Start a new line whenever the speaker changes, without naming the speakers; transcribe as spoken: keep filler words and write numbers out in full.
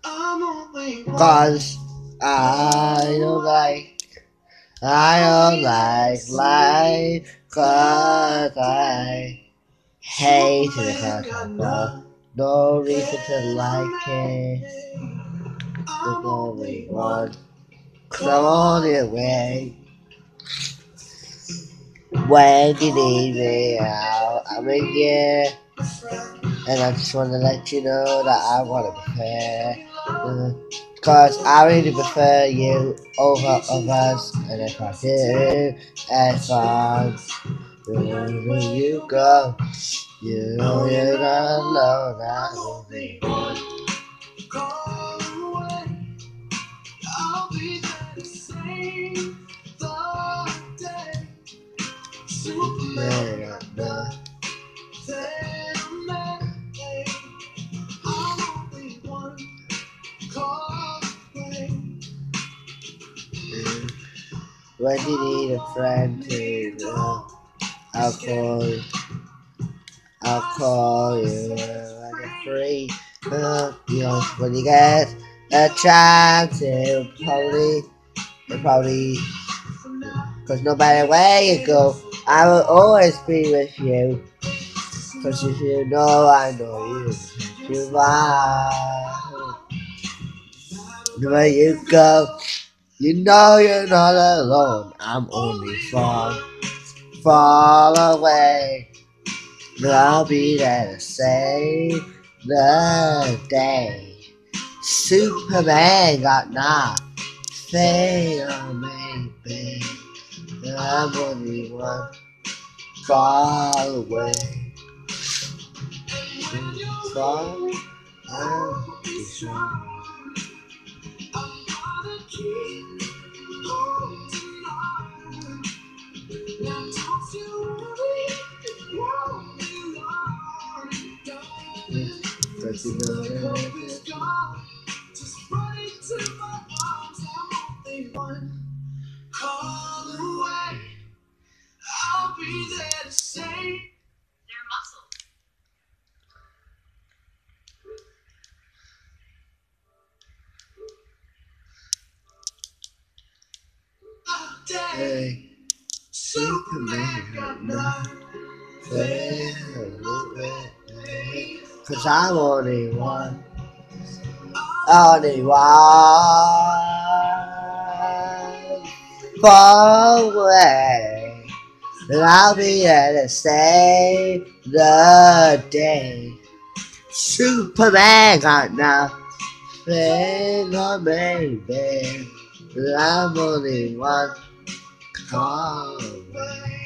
Cause I don't like, I don't like life, cause I hate it because I've got no reason to like it. There's only one, cause I'm on the way. When you need me out, I'm in here. And I just want to let you know that I want to prefer. Uh, Cause I really prefer you over others. And if I do, if I'm wherever you go, you know you're not alone. I will be one. I'll be there to save the day. Superman, nothing. I'm only one call away. When you need a friend to know, I'll call you. I'll call you when you're free. Uh, you know, when you get a chance, it'll probably, it'll probably, cause no matter where you go, I will always be with you. Cause if you know, I know you. You are. Where you go, you know you're not alone. I'm only far, far away. But I'll be there to save the day. Superman got nothing on me, babe. And I'm only one far away. Far, I'll be strong. Cause you know that just run into my arms. I'm only one call away. I'll be there to save their muscle. Day, Superman got nothing. Cause I'm only one, only one far away. And I'll be there to save the day. Superman got nothing on me, babe. I'm only one call away.